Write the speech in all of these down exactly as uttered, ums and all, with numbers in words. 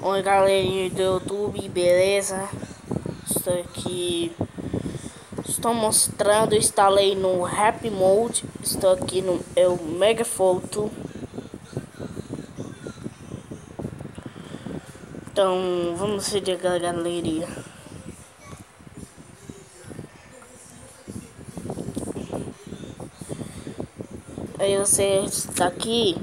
Oi galerinha do YouTube, beleza? Estou aqui, estou mostrando, instalei no Happy Mode. Estou aqui no é o Mega Photo. Então vamos ver a galeria. Aí você está aqui.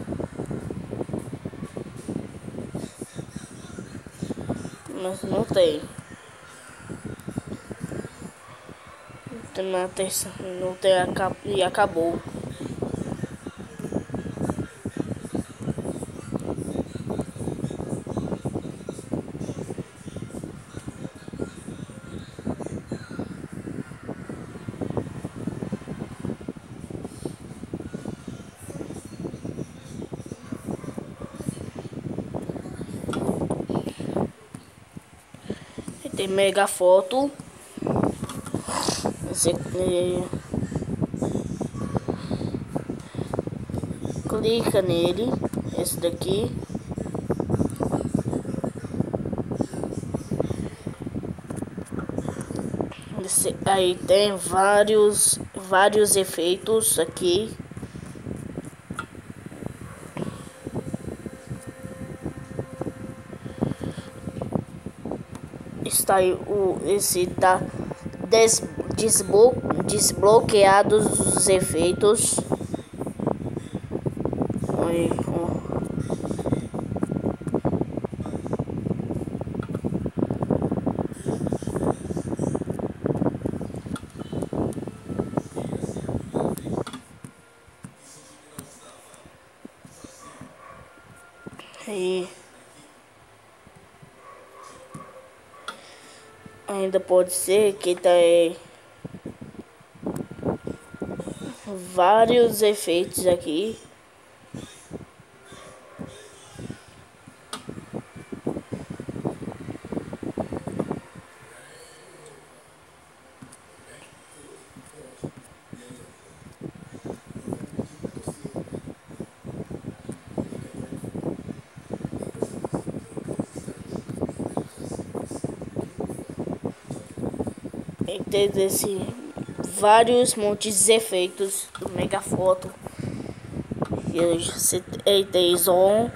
Mas não tem. Tem na terça, não tem e acabou. Tem Mega Foto. Você é, clica nele, esse daqui. Esse, aí tem vários vários efeitos aqui. Está aí o esse tá des, desblo, desbloqueados os efeitos. Aí, ó. Aí ainda pode ser que tá aí vários efeitos aqui. Tem desse vários montes de efeitos do Mega Foto. E você tem on.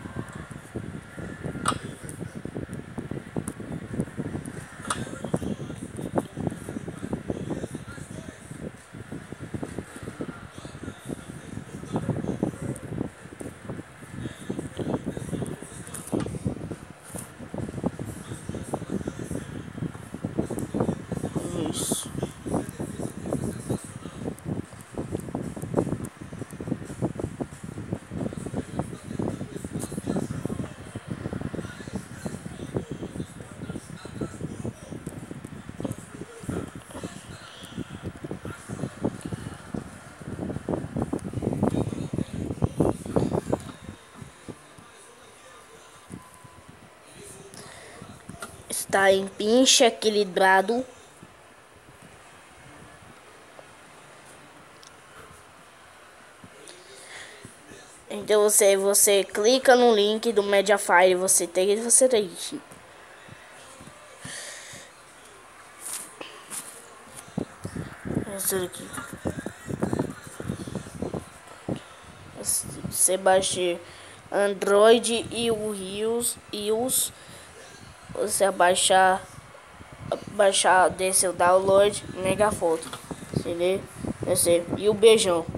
Isso. Está em pinche equilibrado. Então você você clica no link do Mediafire, você tem você tem esse aqui. Você baixa Android e o iOS, iOS você baixar baixar desse o download Mega Foto, entendeu? Esse, e o beijão.